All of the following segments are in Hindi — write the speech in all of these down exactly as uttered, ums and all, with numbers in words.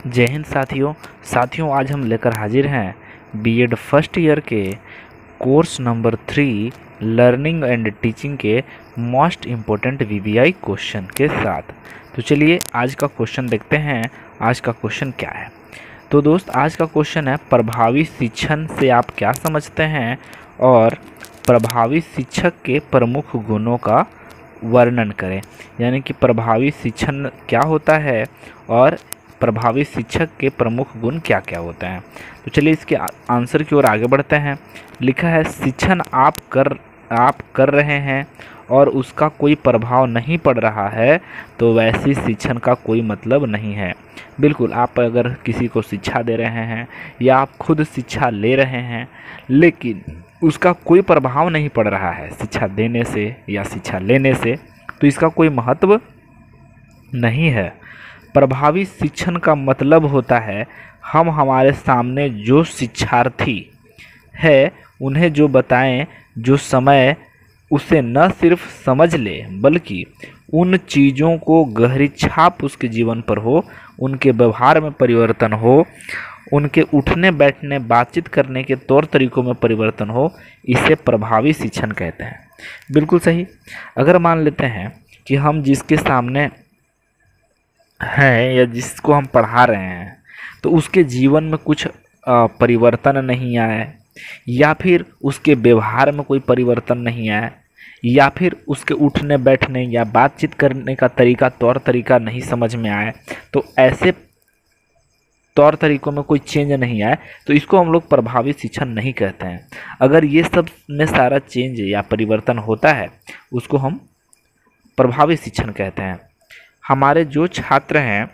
जय हिंद साथियों साथियों आज हम लेकर हाजिर हैं बीएड फर्स्ट ईयर के course number three learning and teaching के मोस्ट इम्पोर्टेंट वीवीआई क्वेश्चन के साथ। तो चलिए आज का क्वेश्चन देखते हैं। आज का क्वेश्चन क्या है? तो दोस्त आज का क्वेश्चन है, प्रभावी शिक्षण से आप क्या समझते हैं और प्रभावी शिक्षक के प्रमुख गुणों का वर्णन करें। यानी कि प्रभावी शिक्षण क्या होता है और प्रभावी शिक्षक के प्रमुख गुण क्या क्या होते हैं। तो चलिए इसके आंसर की ओर आगे बढ़ते हैं। लिखा है, शिक्षण आप कर आप कर रहे हैं और उसका कोई प्रभाव नहीं पड़ रहा है तो वैसी शिक्षण का कोई मतलब नहीं है। बिल्कुल, आप अगर किसी को शिक्षा दे रहे हैं या आप खुद शिक्षा ले रहे हैं लेकिन उसका कोई प्रभाव नहीं पड़ रहा है शिक्षा देने से या शिक्षा लेने से, तो इसका कोई महत्व नहीं है। प्रभावी शिक्षण का मतलब होता है हम हमारे सामने जो शिक्षार्थी है उन्हें जो बताएं, जो समय उसे न सिर्फ समझ ले बल्कि उन चीज़ों को गहरी छाप उसके जीवन पर हो, उनके व्यवहार में परिवर्तन हो, उनके उठने बैठने बातचीत करने के तौर तरीकों में परिवर्तन हो, इसे प्रभावी शिक्षण कहते हैं। बिल्कुल सही। अगर मान लेते हैं कि हम जिसके सामने हैं या जिसको हम पढ़ा रहे हैं तो उसके जीवन में कुछ परिवर्तन नहीं आए या फिर उसके व्यवहार में कोई परिवर्तन नहीं आए या फिर उसके उठने बैठने या बातचीत करने का तरीका तौर तरीका नहीं समझ में आए, तो ऐसे तौर तरीकों में कोई चेंज नहीं आए तो इसको हम लोग प्रभावी शिक्षण नहीं कहते हैं। अगर ये सब में सारा चेंज या परिवर्तन होता है उसको हम प्रभावी शिक्षण कहते हैं। हमारे जो छात्र हैं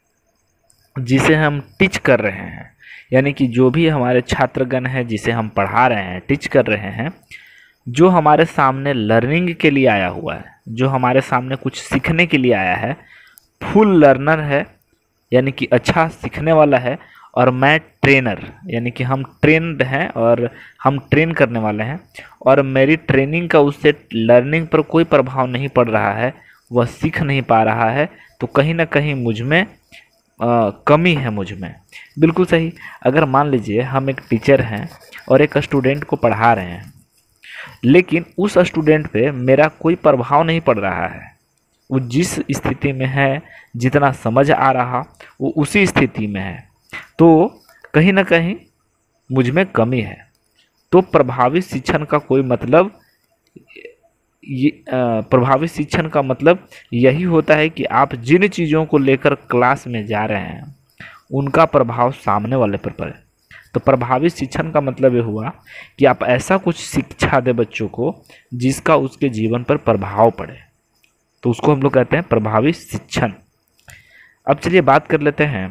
जिसे हम टीच कर रहे हैं, यानी कि जो भी हमारे छात्रगण हैं जिसे हम पढ़ा रहे हैं, टीच कर रहे हैं, जो हमारे सामने लर्निंग के लिए आया हुआ है, जो हमारे सामने कुछ सीखने के लिए आया है, फुल लर्नर है यानी कि अच्छा सीखने वाला है, और मैं ट्रेनर यानी कि हम ट्रेंड हैं और हम ट्रेन करने वाले हैं और मेरी ट्रेनिंग का उससे लर्निंग पर कोई प्रभाव नहीं पड़ रहा है, वह सीख नहीं पा रहा है, तो कहीं ना कहीं मुझ में आ, कमी है मुझ में। बिल्कुल सही। अगर मान लीजिए हम एक टीचर हैं और एक स्टूडेंट को पढ़ा रहे हैं लेकिन उस स्टूडेंट पे मेरा कोई प्रभाव नहीं पड़ रहा है, वो जिस स्थिति में है, जितना समझ आ रहा वो उसी स्थिति में है, तो कहीं ना कहीं मुझ में कमी है। तो प्रभावी शिक्षण का कोई मतलब ये प्रभावी शिक्षण का मतलब यही होता है कि आप जिन चीज़ों को लेकर क्लास में जा रहे हैं उनका प्रभाव सामने वाले पर पड़े। तो प्रभावी शिक्षण का मतलब ये हुआ कि आप ऐसा कुछ शिक्षा दें बच्चों को जिसका उसके जीवन पर प्रभाव पड़े, तो उसको हम लोग कहते हैं प्रभावी शिक्षण। अब चलिए बात कर लेते हैं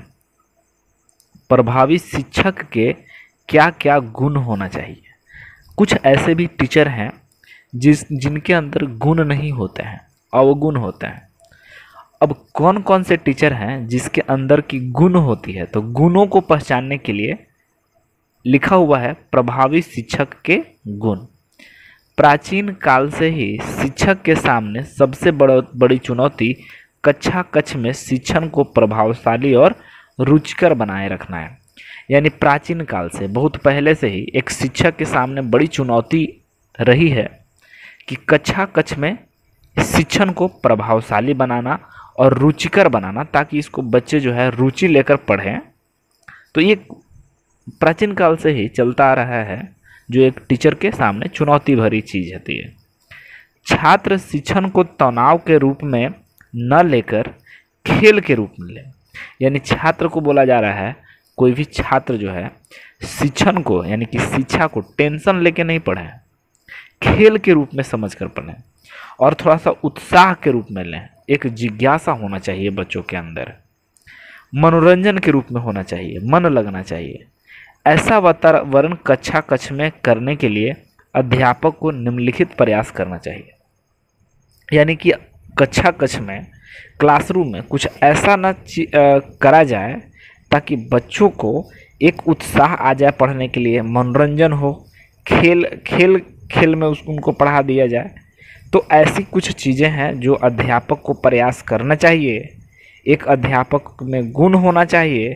प्रभावी शिक्षक के क्या क्या गुण होना चाहिए। कुछ ऐसे भी टीचर हैं जिस जिनके अंदर गुण नहीं होते हैं, अवगुण होते हैं। अब कौन कौन से टीचर हैं जिसके अंदर की गुण होती है? तो गुणों को पहचानने के लिए लिखा हुआ है प्रभावी शिक्षक के गुण। प्राचीन काल से ही शिक्षक के सामने सबसे बड़ा बड़ी चुनौती कक्षा कक्ष में शिक्षण को प्रभावशाली और रुचिकर बनाए रखना है। यानी प्राचीन काल से, बहुत पहले से ही एक शिक्षक के सामने बड़ी चुनौती रही है कि कक्षा कक्ष में शिक्षण को प्रभावशाली बनाना और रुचिकर बनाना, ताकि इसको बच्चे जो है रुचि लेकर पढ़ें। तो ये प्राचीन काल से ही चलता आ रहा है, जो एक टीचर के सामने चुनौती भरी चीज होती है। छात्र शिक्षण को तनाव के रूप में न लेकर खेल के रूप में ले। यानी छात्र को बोला जा रहा है, कोई भी छात्र जो है शिक्षण को यानी कि शिक्षा को टेंशन लेके नहीं पढ़े, खेल के रूप में समझ कर पढ़ें और थोड़ा सा उत्साह के रूप में लें। एक जिज्ञासा होना चाहिए बच्चों के अंदर, मनोरंजन के रूप में होना चाहिए, मन लगना चाहिए। ऐसा वातावरण कक्षा कक्ष में करने के लिए अध्यापक को निम्नलिखित प्रयास करना चाहिए। यानी कि कक्षा कक्ष में, क्लासरूम में कुछ ऐसा न करा जाए ताकि बच्चों को एक उत्साह आ जाए पढ़ने के लिए, मनोरंजन हो, खेल खेल खेल में उस उनको पढ़ा दिया जाए। तो ऐसी कुछ चीज़ें हैं जो अध्यापक को प्रयास करना चाहिए। एक अध्यापक में गुण होना चाहिए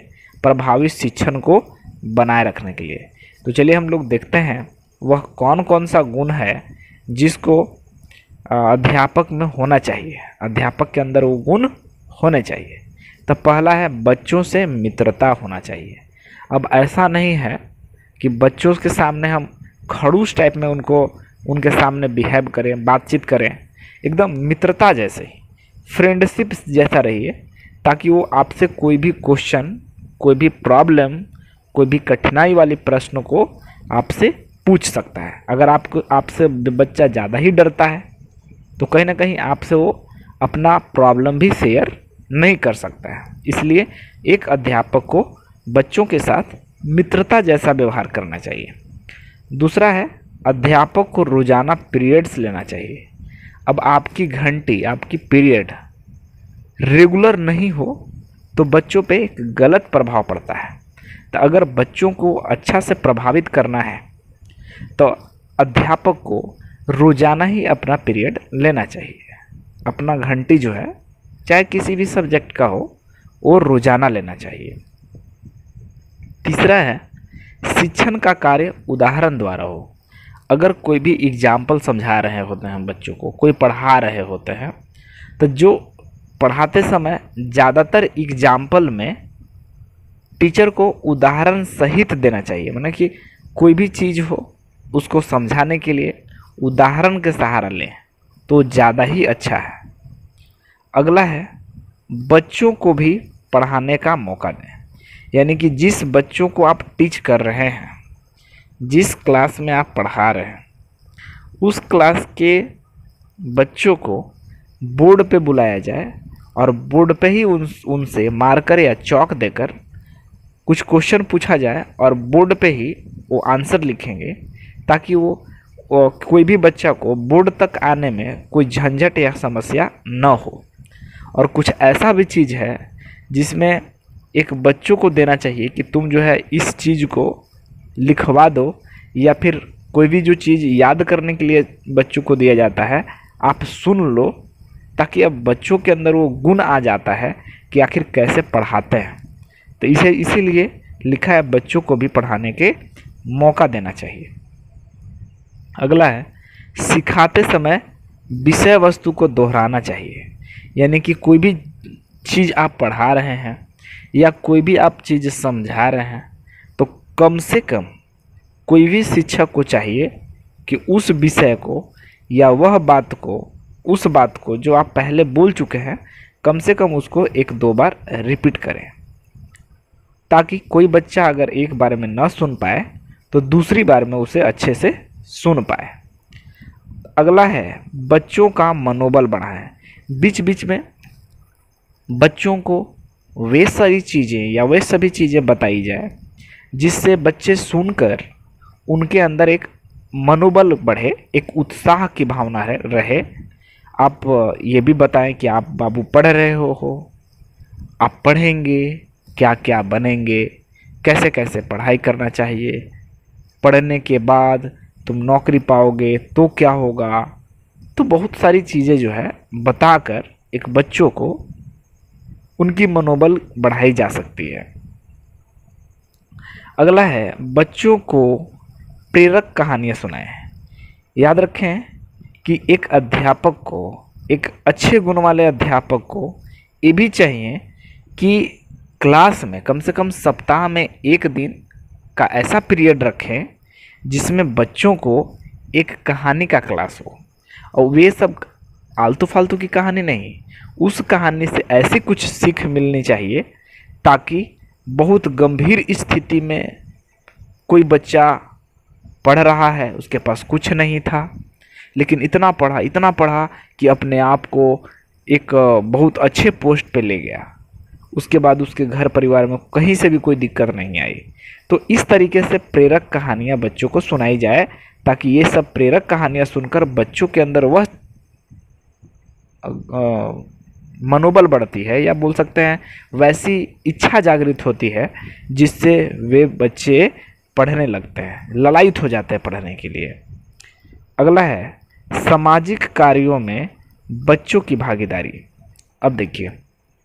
प्रभावी शिक्षण को बनाए रखने के लिए। तो चलिए हम लोग देखते हैं वह कौन कौन सा गुण है जिसको अध्यापक में होना चाहिए, अध्यापक के अंदर वो गुण होने चाहिए। तो पहला है बच्चों से मित्रता होना चाहिए। अब ऐसा नहीं है कि बच्चों के सामने हम खड़ूस टाइप में उनको उनके सामने बिहेव करें, बातचीत करें, एकदम मित्रता जैसे ही, फ्रेंडशिप जैसा रहिए, ताकि वो आपसे कोई भी क्वेश्चन, कोई भी प्रॉब्लम, कोई भी कठिनाई वाली प्रश्न को आपसे पूछ सकता है। अगर आपको आपसे बच्चा ज़्यादा ही डरता है तो कहीं ना कहीं आपसे वो अपना प्रॉब्लम भी शेयर नहीं कर सकता है। इसलिए एक अध्यापक को बच्चों के साथ मित्रता जैसा व्यवहार करना चाहिए। दूसरा है अध्यापक को रोज़ाना पीरियड्स लेना चाहिए। अब आपकी घंटी, आपकी पीरियड रेगुलर नहीं हो तो बच्चों पे एक गलत प्रभाव पड़ता है। तो अगर बच्चों को अच्छा से प्रभावित करना है तो अध्यापक को रोज़ाना ही अपना पीरियड लेना चाहिए। अपना घंटी जो है, चाहे किसी भी सब्जेक्ट का हो, वो रोज़ाना लेना चाहिए। तीसरा है शिक्षण का कार्य उदाहरण द्वारा हो। अगर कोई भी एग्जाम्पल समझा रहे होते हैं बच्चों को, कोई पढ़ा रहे होते हैं, तो जो पढ़ाते समय ज़्यादातर एग्जाम्पल में टीचर को उदाहरण सहित देना चाहिए। माने कि कोई भी चीज़ हो उसको समझाने के लिए उदाहरण के सहारा लें तो ज़्यादा ही अच्छा है। अगला है बच्चों को भी पढ़ाने का मौका दें। यानी कि जिस बच्चों को आप टीच कर रहे हैं, जिस क्लास में आप पढ़ा रहे हैं, उस क्लास के बच्चों को बोर्ड पे बुलाया जाए और बोर्ड पे ही उन उनसे मार्कर या चौक देकर कुछ क्वेश्चन पूछा जाए और बोर्ड पे ही वो आंसर लिखेंगे, ताकि वो, वो कोई भी बच्चा को बोर्ड तक आने में कोई झंझट या समस्या न हो। और कुछ ऐसा भी चीज़ है जिसमें एक बच्चों को देना चाहिए कि तुम जो है इस चीज़ को लिखवा दो, या फिर कोई भी जो चीज़ याद करने के लिए बच्चों को दिया जाता है आप सुन लो, ताकि अब बच्चों के अंदर वो गुण आ जाता है कि आखिर कैसे पढ़ाते हैं। तो इसे इसीलिए लिखा है बच्चों को भी पढ़ाने के मौका देना चाहिए। अगला है सिखाते समय विषय वस्तु को दोहराना चाहिए। यानी कि कोई भी चीज़ आप पढ़ा रहे हैं या कोई भी आप चीज़ समझा रहे हैं तो कम से कम कोई भी शिक्षक को चाहिए कि उस विषय को या वह बात को, उस बात को जो आप पहले बोल चुके हैं, कम से कम उसको एक दो बार रिपीट करें, ताकि कोई बच्चा अगर एक बार में न सुन पाए तो दूसरी बार में उसे अच्छे से सुन पाए। अगला है बच्चों का मनोबल बढ़ाएं। बीच बीच में बच्चों को वे सारी चीज़ें या वे सभी चीज़ें बताई जाए जिससे बच्चे सुनकर उनके अंदर एक मनोबल बढ़े, एक उत्साह की भावना रहे। आप ये भी बताएं कि आप बाबू पढ़ रहे हो हो आप पढ़ेंगे, क्या क्या बनेंगे, कैसे कैसे पढ़ाई करना चाहिए, पढ़ने के बाद तुम नौकरी पाओगे तो क्या होगा। तो बहुत सारी चीज़ें जो है बताकर एक बच्चों को उनकी मनोबल बढ़ाई जा सकती है। अगला है बच्चों को प्रेरक कहानियाँ सुनाएं। याद रखें कि एक अध्यापक को, एक अच्छे गुण वाले अध्यापक को ये भी चाहिए कि क्लास में कम से कम सप्ताह में एक दिन का ऐसा पीरियड रखें जिसमें बच्चों को एक कहानी का क्लास हो। और वे सब आलतू फालतू की कहानी नहीं, उस कहानी से ऐसी कुछ सीख मिलनी चाहिए ताकि बहुत गंभीर स्थिति में कोई बच्चा पढ़ रहा है, उसके पास कुछ नहीं था, लेकिन इतना पढ़ा इतना पढ़ा कि अपने आप को एक बहुत अच्छे पोस्ट पे ले गया। उसके बाद उसके घर परिवार में कहीं से भी कोई दिक्कत नहीं आई। तो इस तरीके से प्रेरक कहानियाँ बच्चों को सुनाई जाए, ताकि ये सब प्रेरक कहानियाँ सुनकर बच्चों के अंदर वह मनोबल बढ़ती है, या बोल सकते हैं वैसी इच्छा जागृत होती है जिससे वे बच्चे पढ़ने लगते हैं, ललायित हो जाते हैं पढ़ने के लिए। अगला है सामाजिक कार्यों में बच्चों की भागीदारी। अब देखिए,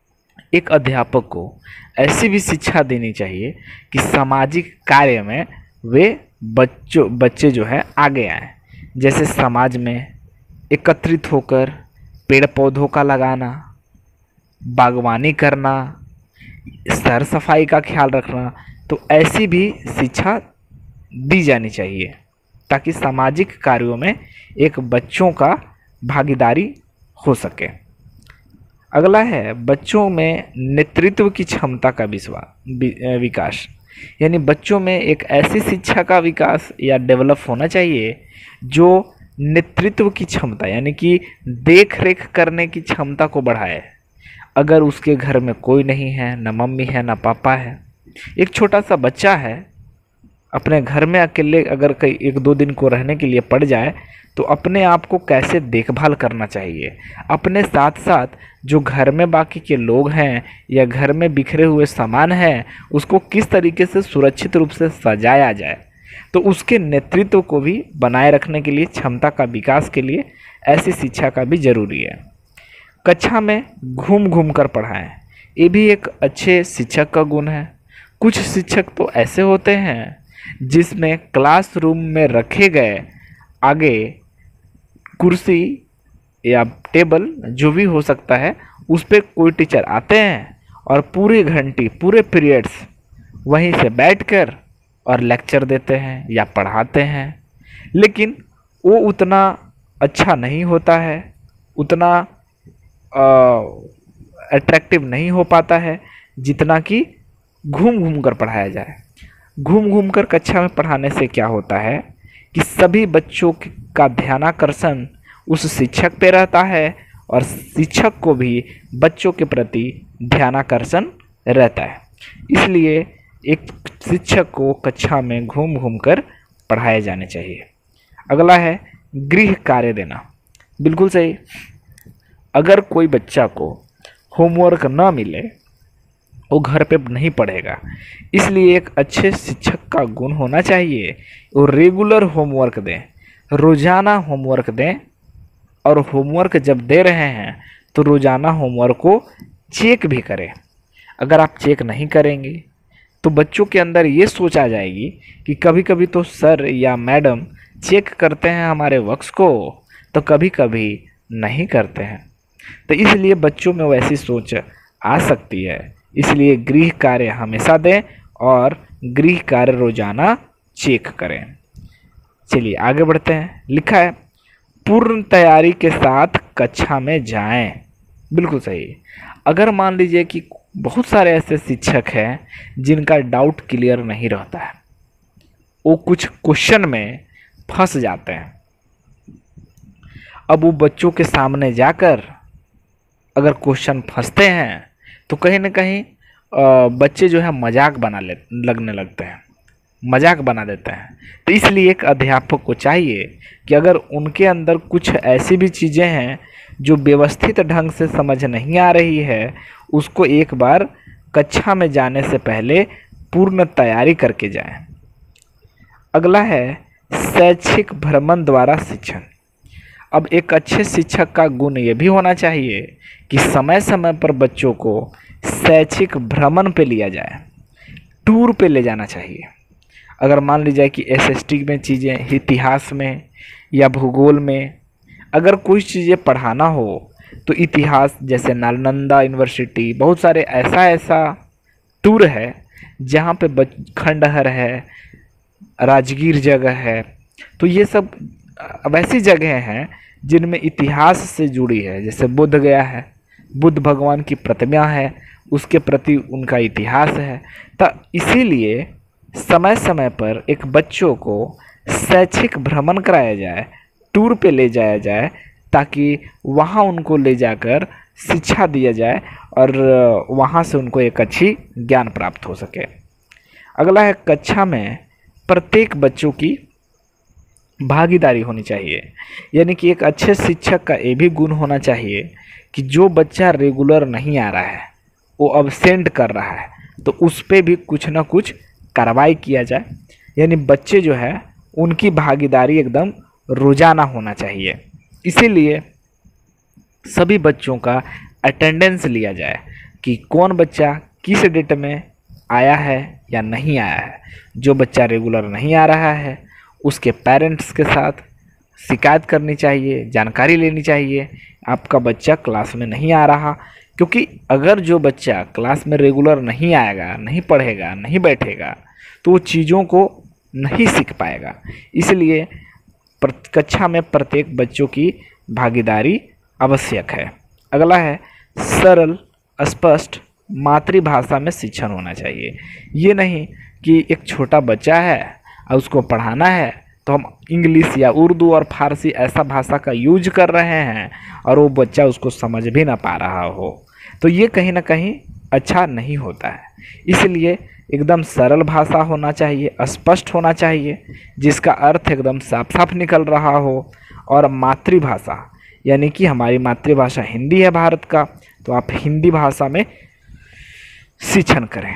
एक अध्यापक को ऐसी भी शिक्षा देनी चाहिए कि सामाजिक कार्य में वे बच्चों बच्चे जो है आगे आएं। जैसे समाज में एकत्रित होकर पेड़ पौधों का लगाना, बागवानी करना, सैर सफाई का ख्याल रखना, तो ऐसी भी शिक्षा दी जानी चाहिए ताकि सामाजिक कार्यों में एक बच्चों का भागीदारी हो सके। अगला है बच्चों में नेतृत्व की क्षमता का विश्वास विकास, यानी बच्चों में एक ऐसी शिक्षा का विकास या डेवलप होना चाहिए जो नेतृत्व की क्षमता यानी कि देख रेख करने की क्षमता को बढ़ाए। अगर उसके घर में कोई नहीं है, न मम्मी है न पापा है, एक छोटा सा बच्चा है, अपने घर में अकेले अगर कई एक दो दिन को रहने के लिए पड़ जाए तो अपने आप को कैसे देखभाल करना चाहिए, अपने साथ साथ जो घर में बाकी के लोग हैं या घर में बिखरे हुए सामान हैं उसको किस तरीके से सुरक्षित रूप से सजाया जाए, तो उसके नेतृत्व को भी बनाए रखने के लिए, क्षमता का विकास के लिए ऐसी शिक्षा का भी जरूरी है। कक्षा में घूम घूम कर पढ़ाएं, ये भी एक अच्छे शिक्षक का गुण है। कुछ शिक्षक तो ऐसे होते हैं जिसमें क्लासरूम में रखे गए आगे कुर्सी या टेबल जो भी हो सकता है उस पर कोई टीचर आते हैं और पूरी घंटी पूरे पीरियड्स वहीं से बैठकर और लेक्चर देते हैं या पढ़ाते हैं, लेकिन वो उतना अच्छा नहीं होता है, उतना अट्रैक्टिव नहीं हो पाता है जितना कि घूम घूम कर पढ़ाया जाए। घूम घूम कर कक्षा में पढ़ाने से क्या होता है कि सभी बच्चों का ध्यानाकर्षण उस शिक्षक पे रहता है और शिक्षक को भी बच्चों के प्रति ध्यानाकर्षण रहता है। इसलिए एक शिक्षक को कक्षा में घूम घूम कर पढ़ाए जाने चाहिए। अगला है गृह कार्य देना। बिल्कुल सही। अगर कोई बच्चा को होमवर्क न मिले वो घर पे नहीं पढ़ेगा, इसलिए एक अच्छे शिक्षक का गुण होना चाहिए वो रेगुलर होमवर्क दें, रोज़ाना होमवर्क दें, और होमवर्क जब दे रहे हैं तो रोज़ाना होमवर्क को चेक भी करें। अगर आप चेक नहीं करेंगे तो बच्चों के अंदर ये सोच आ जाएगी कि कभी कभी तो सर या मैडम चेक करते हैं हमारे वर्क्स को, तो कभी कभी नहीं करते हैं, तो इसलिए बच्चों में वैसी सोच आ सकती है। इसलिए गृह कार्य हमेशा दें और गृह कार्य रोजाना चेक करें। चलिए आगे बढ़ते हैं। लिखा है पूर्ण तैयारी के साथ कक्षा में जाएं। बिल्कुल सही। अगर मान लीजिए कि बहुत सारे ऐसे शिक्षक हैं जिनका डाउट क्लियर नहीं रहता है, वो कुछ क्वेश्चन में फंस जाते हैं, अब वो बच्चों के सामने जाकर अगर क्वेश्चन फंसते हैं तो कहीं ना कहीं बच्चे जो है मजाक बना ले लगने लगते हैं, मजाक बना देते हैं। तो इसलिए एक अध्यापक को चाहिए कि अगर उनके अंदर कुछ ऐसी भी चीज़ें हैं जो व्यवस्थित ढंग से समझ नहीं आ रही है, उसको एक बार कक्षा में जाने से पहले पूर्ण तैयारी करके जाएं। अगला है शैक्षिक भ्रमण द्वारा शिक्षण। अब एक अच्छे शिक्षक का गुण ये भी होना चाहिए कि समय समय पर बच्चों को शैक्षिक भ्रमण पे लिया जाए, टूर पे ले जाना चाहिए। अगर मान लीजिए कि एसएसटी में चीज़ें, इतिहास में या भूगोल में अगर कोई चीज़ें पढ़ाना हो तो इतिहास जैसे नालंदा यूनिवर्सिटी, बहुत सारे ऐसा ऐसा टूर है जहाँ पे खंडहर है, राजगीर जगह है, तो ये सब वैसी जगह हैं जिनमें इतिहास से जुड़ी है। जैसे बुद्ध गया है, बुद्ध भगवान की प्रतिमा है, उसके प्रति उनका इतिहास है। तो इसीलिए समय समय पर एक बच्चों को शैक्षिक भ्रमण कराया जाए, टूर पे ले जाया जाए, ताकि वहाँ उनको ले जाकर शिक्षा दिया जाए और वहाँ से उनको एक अच्छी ज्ञान प्राप्त हो सके। अगला है कक्षा में प्रत्येक बच्चों की भागीदारी होनी चाहिए, यानी कि एक अच्छे शिक्षक का ये भी गुण होना चाहिए कि जो बच्चा रेगुलर नहीं आ रहा है, वो अब्सेंट कर रहा है, तो उस पर भी कुछ ना कुछ कार्रवाई किया जाए। यानी बच्चे जो है उनकी भागीदारी एकदम रोजाना होना चाहिए। इसीलिए सभी बच्चों का अटेंडेंस लिया जाए कि कौन बच्चा किस डेट में आया है या नहीं आया है। जो बच्चा रेगुलर नहीं आ रहा है उसके पेरेंट्स के साथ शिकायत करनी चाहिए, जानकारी लेनी चाहिए आपका बच्चा क्लास में नहीं आ रहा। क्योंकि अगर जो बच्चा क्लास में रेगुलर नहीं आएगा, नहीं पढ़ेगा, नहीं बैठेगा, तो वो चीज़ों को नहीं सीख पाएगा। इसलिए कक्षा में प्रत्येक बच्चों की भागीदारी आवश्यक है। अगला है सरल स्पष्ट मातृभाषा में शिक्षण होना चाहिए। ये नहीं कि एक छोटा बच्चा है और उसको पढ़ाना है तो हम इंग्लिश या उर्दू और फारसी ऐसा भाषा का यूज कर रहे हैं और वो बच्चा उसको समझ भी ना पा रहा हो, तो ये कहीं ना कहीं अच्छा नहीं होता है। इसलिए एकदम सरल भाषा होना चाहिए, स्पष्ट होना चाहिए, जिसका अर्थ एकदम साफ साफ निकल रहा हो। और मातृभाषा यानी कि हमारी मातृभाषा हिंदी है भारत का, तो आप हिंदी भाषा में शिक्षण करें।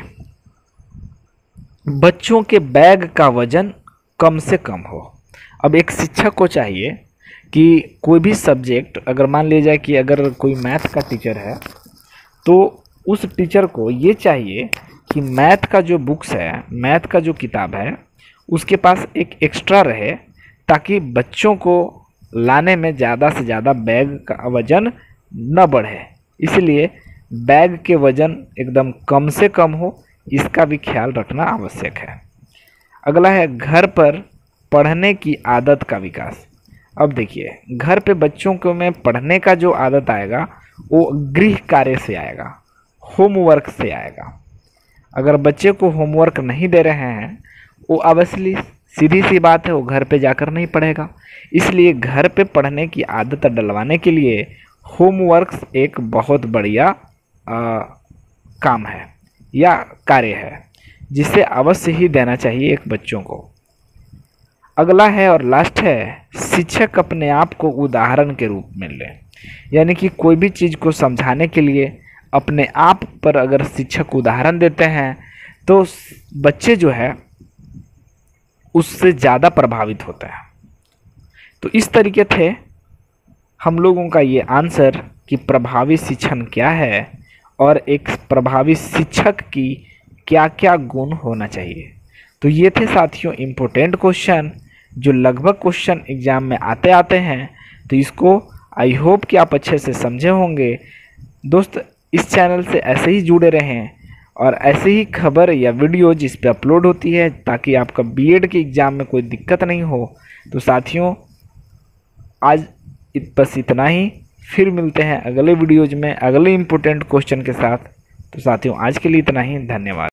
बच्चों के बैग का वजन कम से कम हो। अब एक शिक्षक को चाहिए कि कोई भी सब्जेक्ट, अगर मान लिया जाए कि अगर कोई मैथ का टीचर है तो उस टीचर को ये चाहिए कि मैथ का जो बुक्स है, मैथ का जो किताब है, उसके पास एक एक्स्ट्रा रहे ताकि बच्चों को लाने में ज़्यादा से ज़्यादा बैग का वज़न न बढ़े। इसलिए बैग के वज़न एकदम कम से कम हो, इसका भी ख्याल रखना आवश्यक है। अगला है घर पर पढ़ने की आदत का विकास। अब देखिए, घर पे बच्चों को में पढ़ने का जो आदत आएगा वो गृह कार्य से आएगा, होमवर्क से आएगा। अगर बच्चे को होमवर्क नहीं दे रहे हैं, वो ऑब्वियसली सीधी सी बात है वो घर पे जाकर नहीं पढ़ेगा। इसलिए घर पे पढ़ने की आदत डलवाने के लिए होमवर्क एक बहुत बढ़िया आ, काम है या कार्य है, जिसे अवश्य ही देना चाहिए एक बच्चों को। अगला है और लास्ट है, शिक्षक अपने आप को उदाहरण के रूप में लें। यानी कि कोई भी चीज़ को समझाने के लिए अपने आप पर अगर शिक्षक उदाहरण देते हैं तो बच्चे जो है उससे ज़्यादा प्रभावित होता है। तो इस तरीके थे हम लोगों का ये आंसर कि प्रभावी शिक्षण क्या है और एक प्रभावी शिक्षक की क्या क्या गुण होना चाहिए। तो ये थे साथियों इम्पोर्टेंट क्वेश्चन जो लगभग क्वेश्चन एग्जाम में आते आते हैं। तो इसको आई होप कि आप अच्छे से समझे होंगे। दोस्त, इस चैनल से ऐसे ही जुड़े रहें और ऐसे ही खबर या वीडियो जिस पे अपलोड होती है ताकि आपका बीएड के एग्ज़ाम में कोई दिक्कत नहीं हो। तो साथियों आज बस इतना ही, फिर मिलते हैं अगले वीडियोज में अगले इम्पोर्टेंट क्वेश्चन के साथ। तो साथियों आज के लिए इतना ही, धन्यवाद।